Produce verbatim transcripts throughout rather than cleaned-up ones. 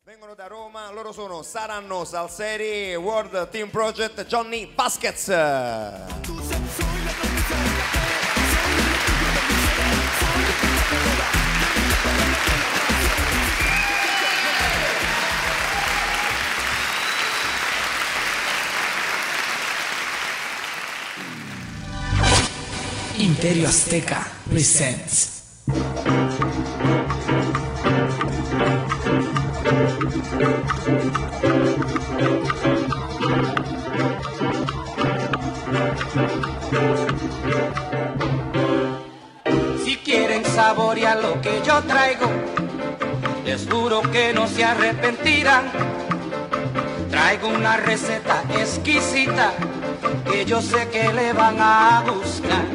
Vengono da Roma, loro sono Saranno Salseri, World Team Project, Johnny Vasquez. Imperio Azteca presents Si quieren saborear lo que yo traigo, les juro que no se arrepentirán. Traigo una receta exquisita que yo sé que le van a gustar.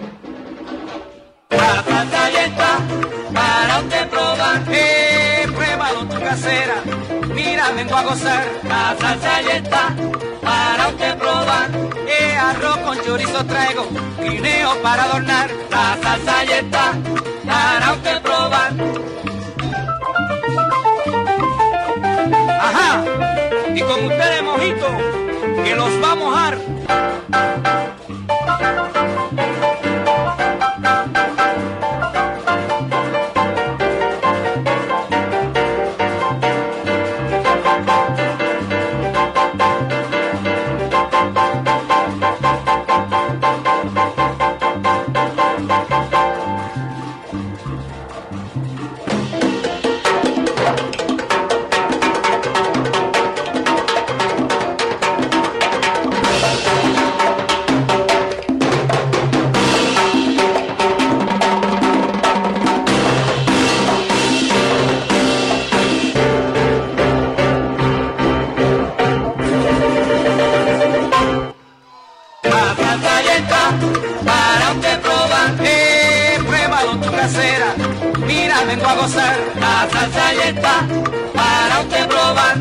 La salsa ya está para usted probar, eh, pruébalo tu casera, mira vengo a gozar. La salsa ya está para usted probar, eh, arroz con chorizo traigo, guineo para adornar. La salsa ya está para usted probar. Ajá, y con ustedes mojito, que los va a mojar. Para usted probar, eh, pruébalo tu casera, mira vengo a gozar. La salsa ya está para usted probar.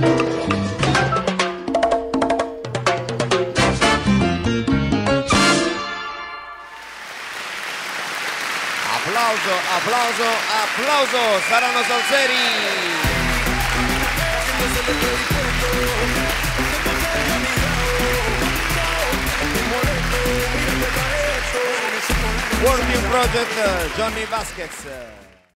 Applauso, applauso, applauso, Saranno Salseri. World Team Project, Johnny Vasquez.